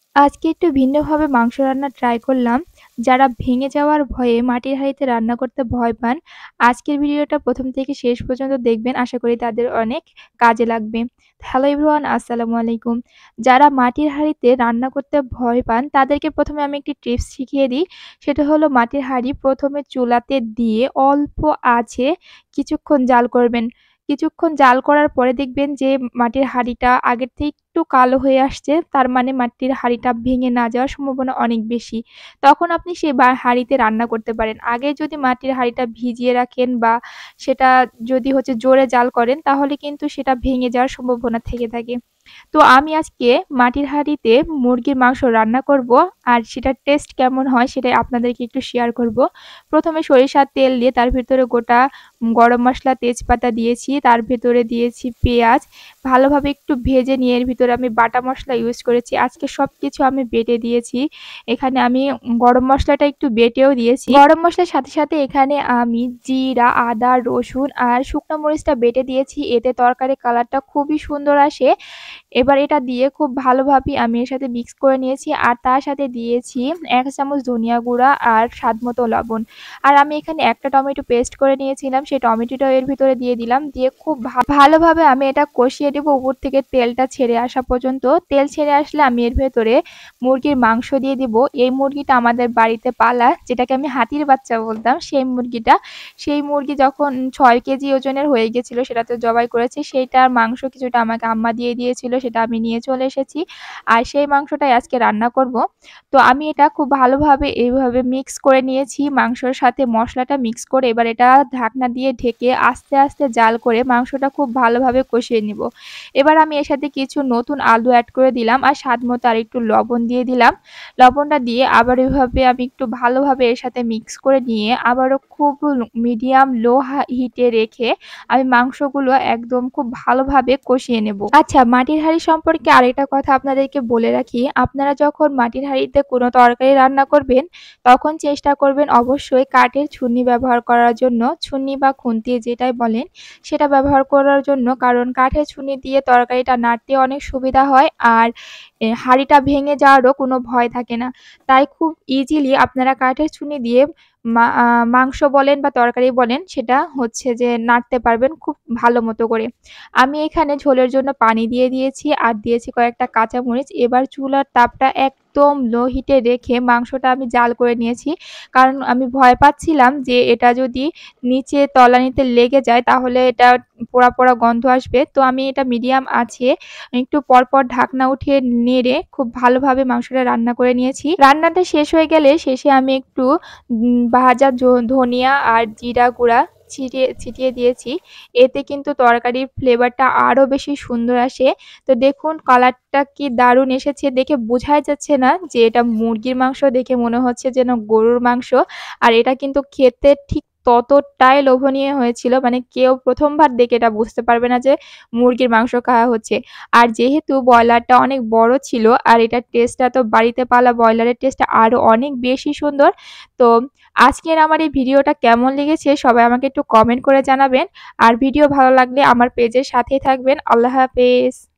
আজকে একটু ভিন্নভাবে মাংস রান্না ট্রাই করলাম। যারা ভেঙে যাওয়ার ভয়ে মাটির হাঁড়িতে রান্না করতে ভয় পান, আজকের ভিডিওটা ১ম থেকে শেষ পর্যন্ত দেখবেন। আশা করি তাদের অনেক কাজে লাগবে। হ্যালো এভরিওয়ান, আসসালামু আলাইকুম। যারা মাটির হাঁড়িতে রান্না করতে ভয় পান, তাদেরকে ১ম এ আমি একটি টিপস শিখিয়ে দিই। সেটা হলো মাটির হাঁড়ি ১ম এ চুলাতে দিয়ে অল্প আঁচে কিছুক্ষণ জাল করবেন। কিছুক্ষণ জাল করার পরে দেখবেন যে মাটির হাঁড়িটা আগের থেকে একটু কালো হয়ে আসছে, তার মানে মাটির হাঁড়িটা ভেঙে না যাওয়ার সম্ভাবনা অনেক বেশি। তখন আপনি সেই হাঁড়িতে রান্না করতে পারেন। আগে যদি মাটির হাঁড়িটা ভিজিয়ে রাখেন বা সেটা যদি জোরে জাল করেন, তাহলে কিন্তু সেটা ভেঙে যাওয়ার সম্ভাবনা থেকে থাকে। তো আমি আজকে মাটির হাঁড়িতে মুরগির মাংস রান্না করব, আর সেটার টেস্ট কেমন হয় সেটাই আপনাদেরকে একটু শেয়ার করব। প্রথমে সরিষার তেল দিয়ে তার ভিতরে গোটা গরম মসলা, তেজপাতা দিয়েছি, তার ভেতরে দিয়েছি পেঁয়াজ। ভালোভাবে একটু ভেজে নিয়ে এর ভিতরে আমি বাটা মসলা ইউজ করেছি। আজকে সবকিছু আমি বেটে দিয়েছি। এখানে আমি গরম মসলাটা একটু বেটেও দিয়েছি। গরম মসলার সাথে সাথে এখানে আমি জিরা, আদা, রসুন আর শুকনো মরিচটা বেটে দিয়েছি। এতে তরকারির কালারটা খুবই সুন্দর আসে। এবার এটা দিয়ে খুব ভালোভাবে আমি এর সাথে মিক্স করে নিয়েছি, আর তার সাথে দিয়েছি ১ চামচ ধনিয়া গুঁড়া আর স্বাদমতো লবণ। আর আমি এখানে একটা টমেটো পেস্ট করে নিয়েছিলাম, সেই টমেটোটাও এর ভিতরে দিয়ে দিলাম। দিয়ে খুব ভালোভাবে আমি এটা কষিয়ে দেবো উপর থেকে তেলটা ছেড়ে আসা পর্যন্ত। তেল ছেড়ে আসলে আমি এর ভেতরে মুরগির মাংস দিয়ে দিব। এই মুরগিটা আমাদের বাড়িতে পালা, যেটাকে আমি হাতির বাচ্চা বলতাম, সেই মুরগিটা। সেই মুরগি যখন ৬ কেজি ওজনের হয়ে গেছিল, সেটা তো জবাই করেছি। সেইটার মাংস কিছুটা আমাকে আম্মা দিয়ে দিয়েছিল, সেটা আমি নিয়ে চলে এসেছি। আর সেই মাংসটাই আজকে রান্না করব। তো আমি এটা খুব ভালোভাবে এইভাবে মিক্স করে নিয়েছি, মাংসর সাথে মশলাটা মিক্স করে। এবার এটা ঢাকনা দিয়ে ঢেকে আস্তে আস্তে জাল করে মাংসটা খুব ভালোভাবে কষিয়ে নিব। এবার আমি এর সাথে কিছু নতুন আলু অ্যাড করে দিলাম, আর স্বাদ মতো আর একটু লবণ দিয়ে দিলাম। লবণটা দিয়ে আবার এভাবে আমি একটু ভালোভাবে এর সাথে মিক্স করে নিয়ে আবারও খুব মিডিয়াম লো হিটে রেখে আমি মাংসগুলো একদম খুব ভালোভাবে কষিয়ে নেব। আচ্ছা, মাটির হাঁড়ি সম্পর্কে আরেকটা কথা আপনাদেরকে বলে রাখি। আপনারা যখন মাটির হাঁড়িতে কোনো তরকারি রান্না করবেন, তখন চেষ্টা করবেন অবশ্যই কাঠের ছুরি ব্যবহার করার জন্য। ছুরি বা খুন্তি যেটাই বলেন, সেটা ব্যবহার করার জন্য। কারণ কাঠের ছুরি দিয়ে তরকারিটা নাড়তে অনেক সুবিধা হয়, আর হাঁড়িটা ভেঙে যাওয়ারও কোনো ভয় থাকে না। তাই খুব ইজিলি আপনারা কাঠের ছুরি দিয়ে মাংস বলেন বা তরকারি বলেন, সেটা নাড়তে পারবেন খুব ভালো মতো করে। আমি এখানে ঝোলের জন্য পানি দিয়ে দিয়েছি, আর দিয়েছি কয়েকটা কাঁচামরিচ। এবার চুলার তাপটা একদম লো হিটে রেখে মাংসটা আমি জাল করে নিয়েছি। কারণ আমি ভয় পাচ্ছিলাম যে এটা যদি নিচে তলানিতে লেগে যায়, তাহলে এটা পোড়া পোড়া গন্ধ আসবে। তো আমি এটা মিডিয়াম আঁচে একটু পরপর ঢাকনা উঠিয়ে নেড়ে খুব ভালোভাবে মাংসটা রান্না করে নিয়েছি। রান্নাটা শেষ হয়ে গেলে শেষে আমি একটু ভাজা ধনিয়া আর জিরা গুঁড়া ছিটিয়ে ছিটিয়ে দিয়েছি। এতে কিন্তু তরকারির ফ্লেভারটা আরও বেশি সুন্দর আসে। তো দেখুন কালারটা কি দারুণ এসেছে, দেখে বোঝাই যাচ্ছে না যে এটা মুরগির মাংস, দেখে মনে হচ্ছে যেন গরুর মাংস। আর এটা কিন্তু খেতে ঠিক ততটাই লোভনীয় হয়েছিল, মানে কেউ ১ম বার দেখে এটা বুঝতে পারবে না যে মুরগির মাংস খাওয়া হচ্ছে। আর যেহেতু ব্রয়লারটা অনেক বড় ছিল, আর এটার টেস্টটা তো বাড়িতে পালা ব্রয়লারের টেস্টটা আরও অনেক বেশি সুন্দর। তো আজকের আমার এই ভিডিওটা কেমন লেগেছে সবাই আমাকে একটু কমেন্ট করে জানাবেন। আর ভিডিও ভালো লাগলে আমার পেজের সাথেই থাকবেন। আল্লাহ হাফেজ।